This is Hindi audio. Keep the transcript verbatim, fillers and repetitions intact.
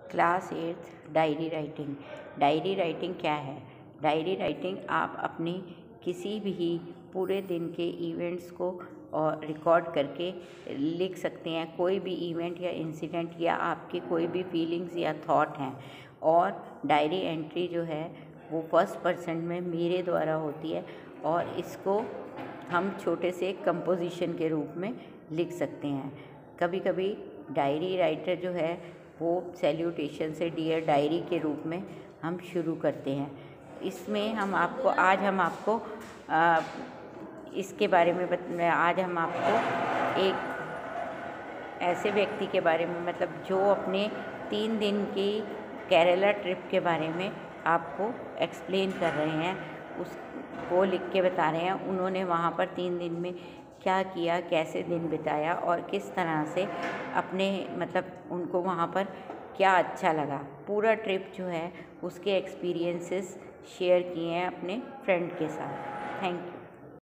Class eighth diary writing. Diary writing क्या है? डायरी राइटिंग आप अपने किसी भी पूरे दिन के इवेंट्स को और रिकॉर्ड करके लिख सकते हैं। कोई भी इवेंट या इंसिडेंट या आपके कोई भी फीलिंग्स या थॉट हैं, और डायरी एंट्री जो है वो फर्स्ट पर्सन में मेरे द्वारा होती है, और इसको हम छोटे से कंपोजिशन के रूप में लिख सकते हैं। कभी कभी डायरी राइटर जो है वो सैल्यूटेशन से डियर डायरी के रूप में हम शुरू करते हैं। इसमें हम आपको आज हम आपको आ, इसके बारे में बत, आज हम आपको एक ऐसे व्यक्ति के बारे में, मतलब जो अपने तीन दिन की केरला ट्रिप के बारे में आपको एक्सप्लेन कर रहे हैं, उसको लिख के बता रहे हैं उन्होंने वहाँ पर तीन दिन में क्या किया, कैसे दिन बिताया और किस तरह से अपने, मतलब उनको वहाँ पर क्या अच्छा लगा। पूरा ट्रिप जो है उसके एक्सपीरियंसेस शेयर किए हैं अपने फ्रेंड के साथ। Thank you.